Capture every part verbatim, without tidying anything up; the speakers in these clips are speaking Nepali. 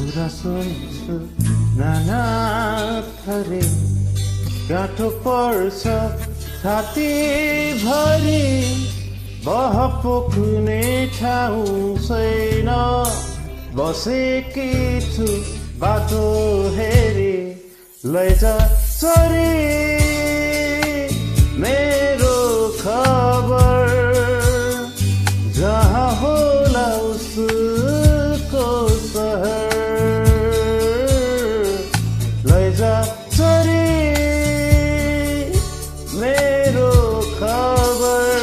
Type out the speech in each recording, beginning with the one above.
कुरा सोच्छु नाना थरी गाँठो पर्छ छाती भरि बहपोख्ने ठाउँ छैन बसेकी छु बाटो हेरी लैजा छोरी मेरो खबर जहाँ होला उसको सहर लैजा छोरी मेरो खबर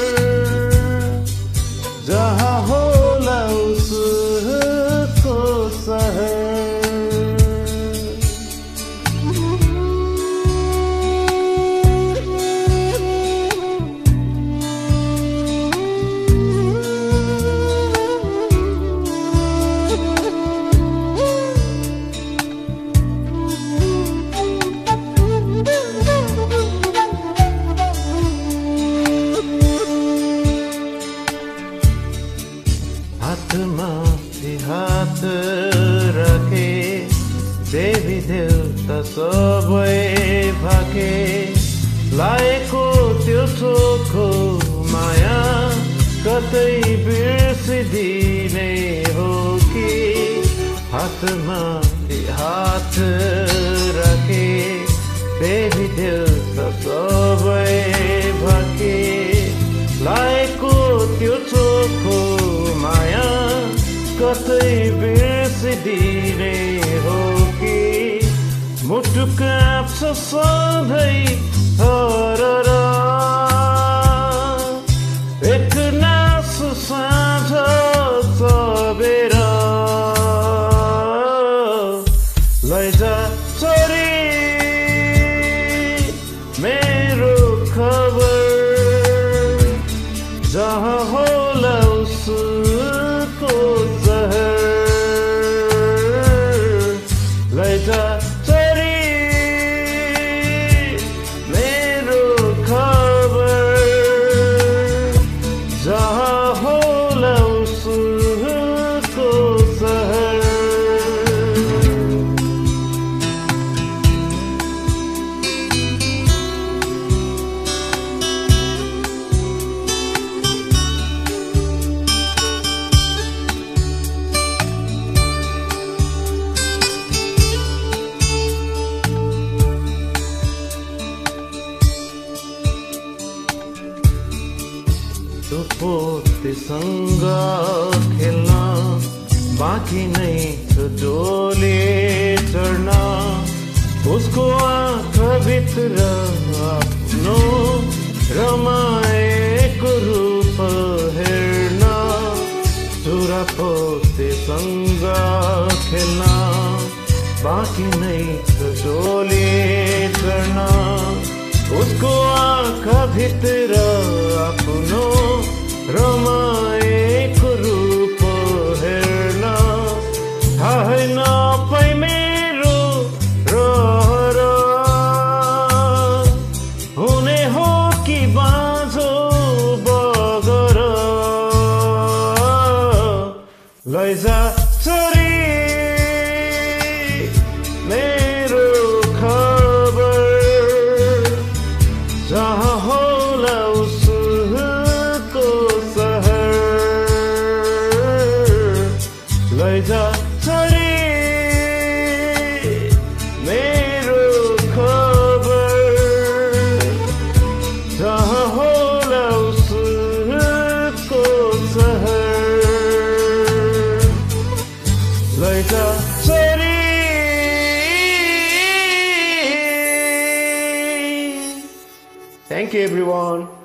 जहाँ होला उसको सहर हातमाथि हात राखे देवी देवता सबै भाके लाएको त्यो चोखो माया कतै बिर्सिदिने हो कि हातमाथि हात राखे देवी देवता सबै भाके लाएको त्यो चोखो माया कतै बिर्सिदिने हो कि मुटु काप्छ सधैँ हरर एक नासु साँझ सबेर लैजा छोरी मेरो खबर जहाँ होला उसको सहर लैजा छोरी मेरो खबर जहाँ होला उसको सहर पोतेसँग खेल्न बाँकी नै छ डोले चढ्न उसको आँखाभित्र आफ्नो रमाएको रूप हेर्न छोरा पोतेसँग खेल्न बाँकी नै छ डोले चढ्न उसको आँखाभित्र आफ्नो रमाएको रूप हेर्न थाहै नपाई मेरो रहर हुने हो कि बाँझो बगर लैजा छोरी मेरो खबर जहाँ होला उसको सहर लैजा छोरी मेरो खबर जहाँ होला उसको सहर लैजा छोरी Thank you everyone.